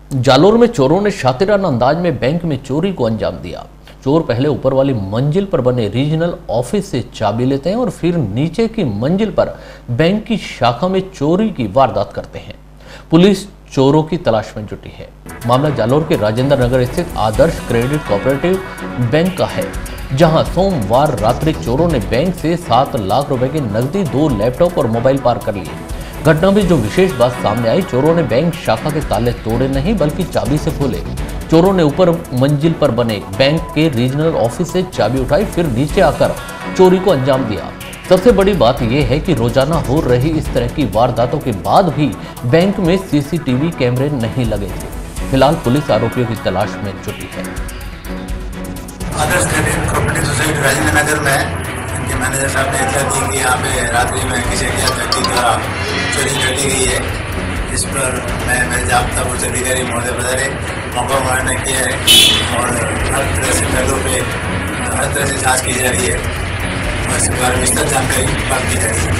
जालोर में चोरों ने शातिराना अंदाज में बैंक में चोरी को अंजाम दिया। चोर पहले ऊपर वाली मंजिल पर बने रीजनल ऑफिस से चाबी लेते हैं और फिर नीचे की मंजिल पर बैंक की शाखा में चोरी की वारदात करते हैं। पुलिस चोरों की तलाश में जुटी है। मामला जालोर के राजेंद्र नगर स्थित आदर्श क्रेडिट कोऑपरेटिव बैंक का है, जहां सोमवार रात्रि चोरों ने बैंक से 7 लाख रुपए की नकदी, 2 लैपटॉप और मोबाइल पार कर लिए। घटना में जो विशेष बात सामने आई, चोरों ने बैंक शाखा के ताले तोड़े नहीं बल्कि चाबी से खोले। चोरों ने ऊपर मंजिल पर बने बैंक के रीजनल ऑफिस से चाबी उठाई, फिर नीचे आकर चोरी को अंजाम दिया। सबसे बड़ी बात यह है कि रोजाना हो रही इस तरह की वारदातों के बाद भी बैंक में सीसीटीवी कैमरे नहीं लगे थे। फिलहाल पुलिस आरोपियों की तलाश में जुटी है। Adarsh credit cooperative society Rajendra Nagar में इनके मैनेजर साहब ने इत्तला दी कि यहाँ पे रात्रि में किसी अज्ञात व्यक्ति द्वारा चोरी कर ली गई है। इस पर मैं मेरे जाब्ता पुलिस अधिकारी महोदय पधारे, मौका मुआयना किया है और हर तरह से पहलू पे हर तरह से जाँच की जा रही है और इस बारे में विस्तृत जानकारी प्राप्त की जा रही है।